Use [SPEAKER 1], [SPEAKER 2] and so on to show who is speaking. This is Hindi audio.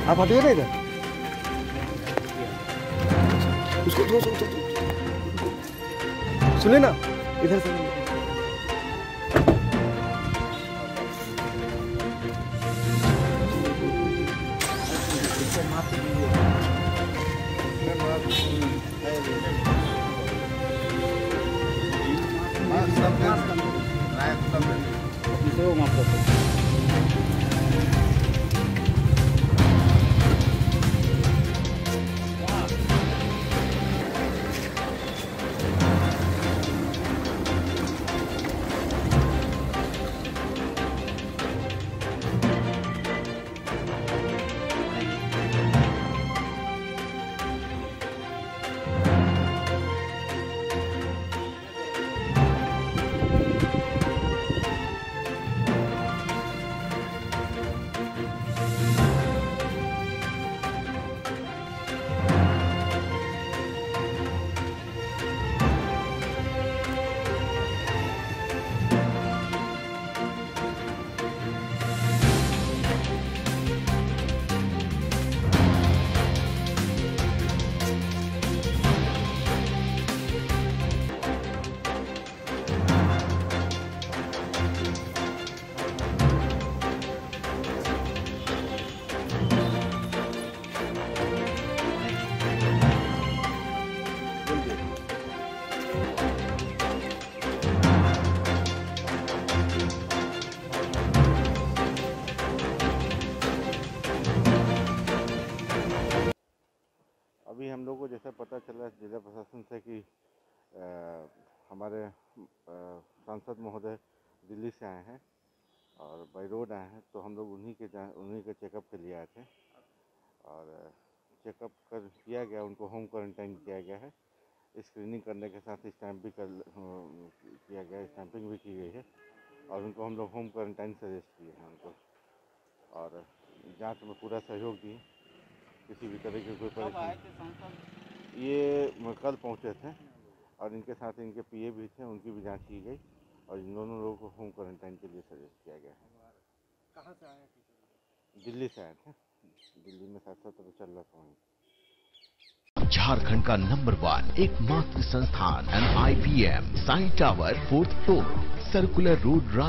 [SPEAKER 1] आप हटिए ना इधर, उसको थोड़ा सा सुने ना, इधर से
[SPEAKER 2] अभी हम लोग को जैसा पता चला जिला प्रशासन से कि हमारे सांसद महोदय दिल्ली से आए हैं और बाई रोड आए हैं, तो हम लोग उन्हीं के चेकअप के लिए आए थे और चेकअप किया गया, उनको होम क्वारंटाइन किया गया है। स्क्रीनिंग करने के साथ स्टैंप भी किया गया, स्टैंपिंग भी की गई है और उनको हम लोग होम क्वारंटाइन सजेस्ट किए हैं उनको, और जांच में पूरा सहयोग दिए। किसी भी तरह की कोई परेशानी, ये कल पहुंचे थे और इनके साथ इनके पीए भी थे, उनकी भी जांच की गई और इन दोनों लोगों को होम क्वारंटाइन के लिए सजेस्ट किया गया है।
[SPEAKER 1] कहाँ से आए?
[SPEAKER 2] दिल्ली से आए थे, दिल्ली में साथ साथ चल रहा था।
[SPEAKER 3] झारखंड का नंबर 1 एकमात्र संस्थान NIPM Sai tower 4th floor, circular road.